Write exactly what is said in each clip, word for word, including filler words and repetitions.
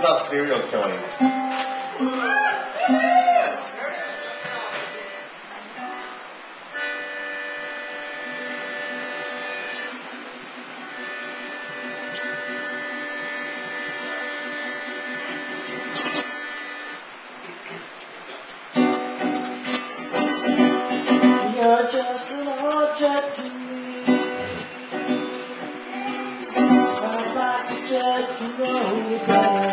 about serial killing? You're just an object to me. I'd like to get to know you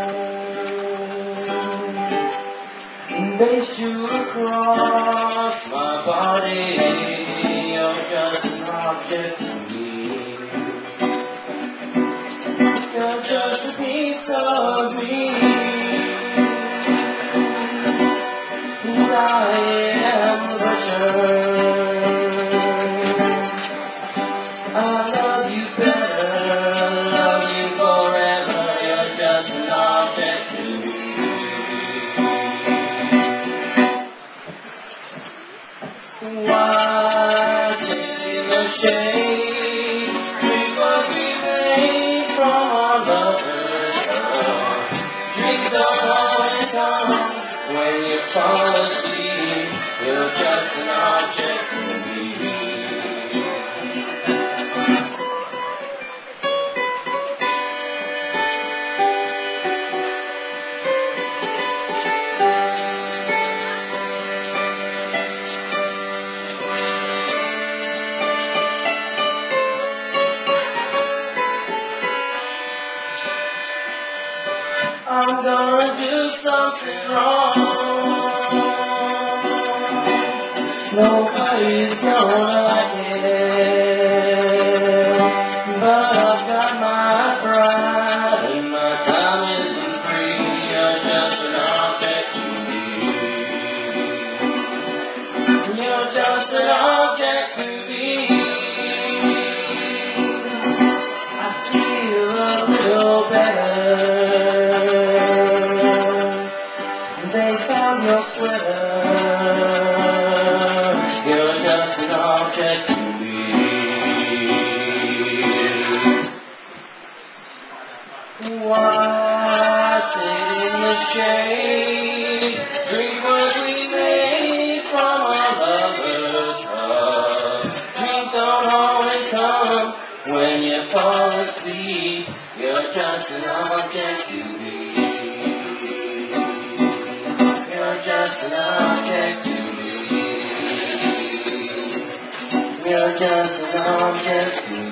better. Base you across my body. You're just an object to me. You're just a piece of me. Who I am, but you're I love you better, love you forever, you're just an object to me. Why sit in the shade, drink what we made from our lovers' love. Dreams don't always come when you fall asleep, you're just an object to me. I'm gonna do something wrong. Nobody's gonna like it, but I've got my pride and my time isn't free. You're just an object to me. You're just an object to me. I feel a little better. They found your sweater. You're just an object to me. Why sit in the shade? Drink what we made from our lovers' love. Dreams don't always come when you fall asleep. You're just an object to me. Just an object to me. You're just an object to me.